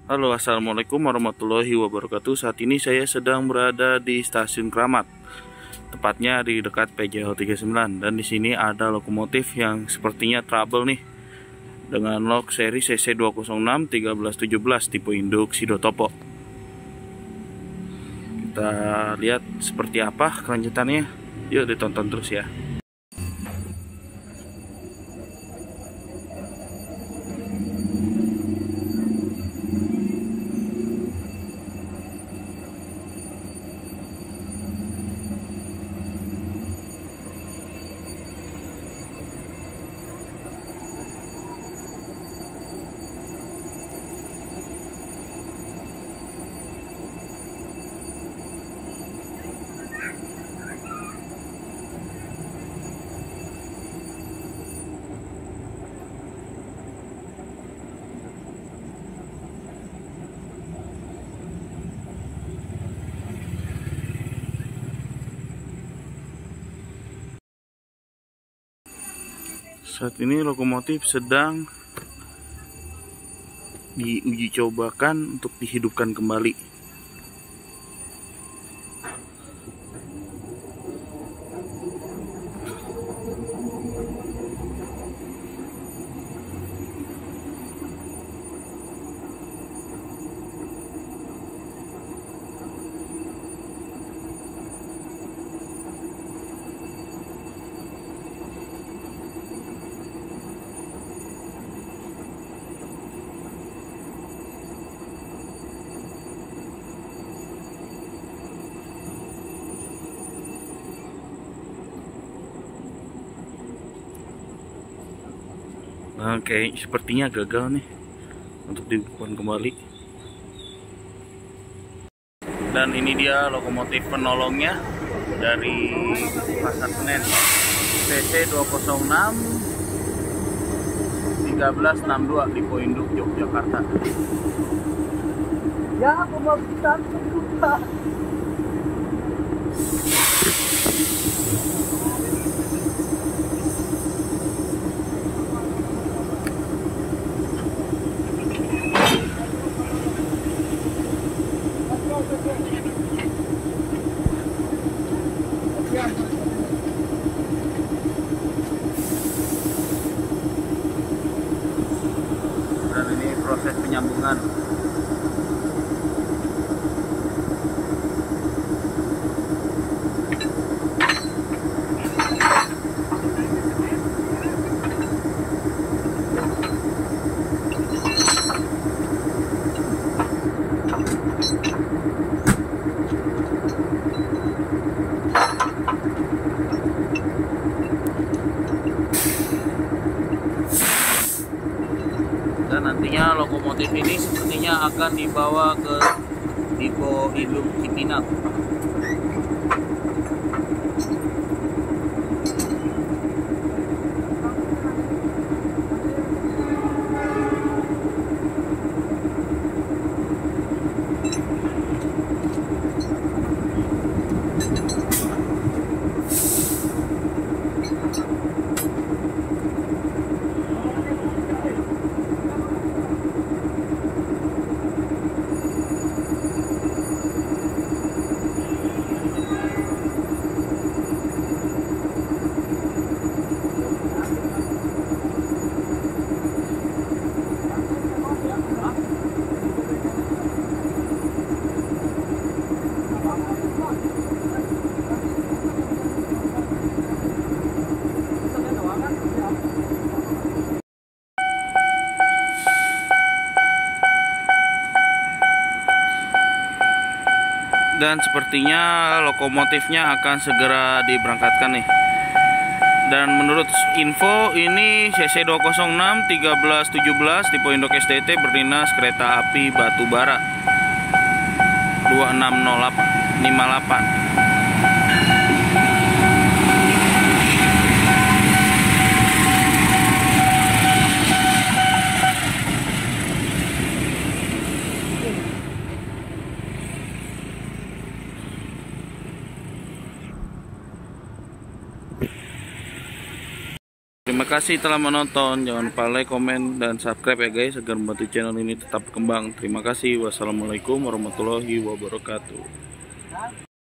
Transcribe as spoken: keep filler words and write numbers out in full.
Halo, assalamualaikum warahmatullahi wabarakatuh. Saat ini saya sedang berada di stasiun Kramat, tepatnya di dekat P J H tiga puluh sembilan. Dan di sini ada lokomotif yang sepertinya trouble nih, dengan lok seri C C dua nol enam tiga belas tujuh belas tipe induk Sido-Topo. Kita lihat seperti apa kelanjutannya. Yuk ditonton terus ya. Saat ini lokomotif sedang diuji cobakan untuk dihidupkan kembali. Oke, sepertinya gagal nih untuk dihidupkan kembali. Dan ini dia lokomotif penolongnya dari Pasar Senen, C C dua nol enam tiga belas enam dua tipe induk Yogyakarta. Ya, aku mau kita buka. Dan ini proses penyambungan. Dan nantinya lokomotif ini sepertinya akan dibawa ke Depo Induk Cipinang. Dan sepertinya lokomotifnya akan segera diberangkatkan nih. Dan menurut info ini C C dua nol enam tiga belas tujuh belas tipe induk S T T berdinas kereta api Batubara dua enam nol lima delapan. Terima kasih telah menonton. Jangan lupa like, komen, dan subscribe ya guys agar membantu channel ini tetap berkembang. Terima kasih. Wassalamualaikum warahmatullahi wabarakatuh.